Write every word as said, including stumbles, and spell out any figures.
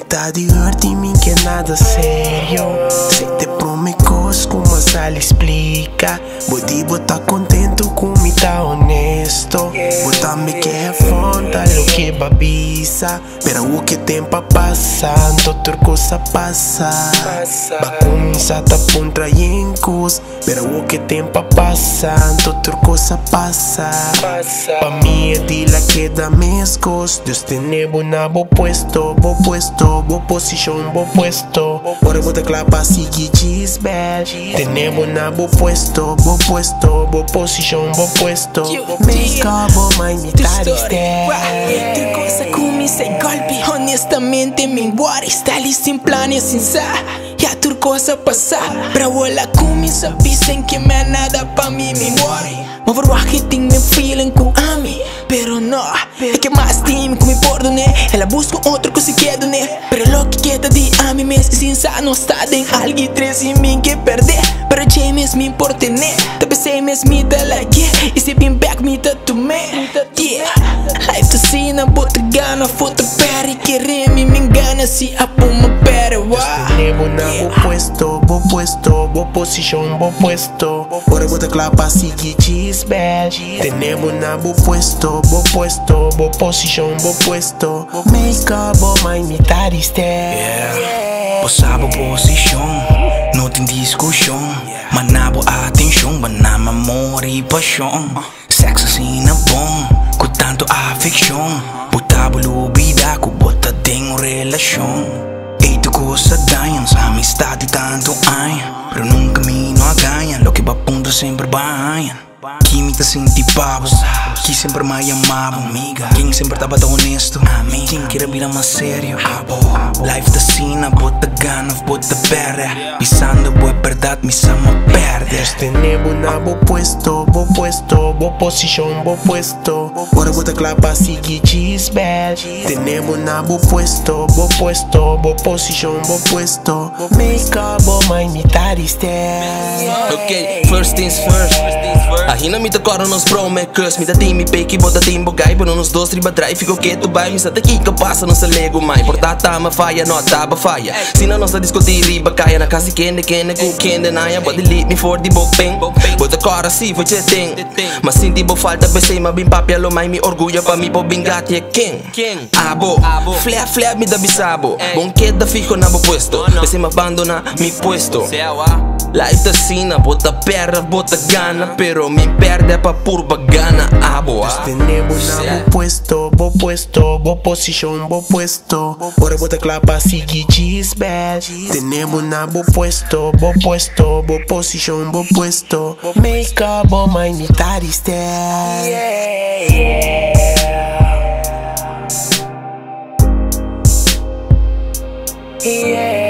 tá divertindo que é nada sério. Se te promecos como a sala explica. Bodi botar contento com me tá honesto. Botar me que é fonte lo que babisa. Pero o que tempo passa, outra coisa passa. Ba começar tá contra yencos. Pero o que tempo passa, outra coisa passa. Pa mim é de la que da mescos. Deus tem bona bo puesto, bo puesto, bo position, bo puesto. Ora bota clapa sigue chisbel. Tenemos na bo puesto, bo puesto, bo position, bo puesto. Make up, bo my mitad step. Tu cosa come sei golpe. Honestamente me worry. Está ali sem planes, sem sa. Ya tu cosa passa. Pra wala kumi sa dicen que me nada pa mim me worry. Mas verdade que tem me feeling com a mim. Pero no, é que mais time que me importa, né? Ela busca outro que se queda, né? Pero lo que queda de a mim mesmo, sinsa não está em alguém três em mim que perder. Pero James me importa, né? Tapi sei mesmo me dá like, e se bem back me dá tu me. Yeah, life to see na bota gana, foto pere que reme me engana se a puma pere. Tenemos na bo puesto, bo puesto, bo position, bo puesto. Ora bota clapa sigue chisbel. Tenemos na bo puesto, bo puesto, bo position, bo puesto. Make up, bo my mitad step. Yeah, posabo position, não tem discussão. Manabo atenção, banama amor e paixão. Sexo assim na bom, com tanto afeição. Botabo lubida, com bota tem relação. Eito coisa dayan, sa amistade tanto ayan. Pero num caminho a ganha, lo que va punto sempre banha. Química senti pavo, que sempre me amava. Quem sempre tava tão honesto, quem queria virar mais sério. Life da cena, bota gana, bota perra. Pisando boa verdade, me sama perde. Tenemos na bo puesto, bo puesto, bo position, bo puesto. Ora bota clapa sigue chisbel. Tenemos na bo puesto, bo puesto, bo position, bo puesto. Make up, bo my mitad step. Okay, first things first. Ahina mi tocaram nos promecos. Mi da team mi peki, bota team bogay. Pero nos dois riba drive, fico quieto vai. Mi sa daqui que passa, não se lego mai. Portata ma falha, não taba falha. Sina não se discutir riba kaya. Na casa kende kende ku kende naya. But delete me for the bopeng. Bota cara si foi cheteng. Mas sinti bo falta pensei ma bim papia lo mai mi orgulho pa mi po bingati é quem? Abo, flea flea mi da bisabo. Bom queda fico na bo puesto. Pensei ma abandona mi puesto. Life da cena, bota perra, bota gana. Pero me perde pa purba gana. Abo, ah. Tenemos na bo puesto, bo puesto, bo position, bo puesto. Ora bota clapa sigue chisbel. Tenemos na bo puesto, bo puesto, bo position, bo puesto. Make up, bo my mitad step. Yeah, yeah. Yeah.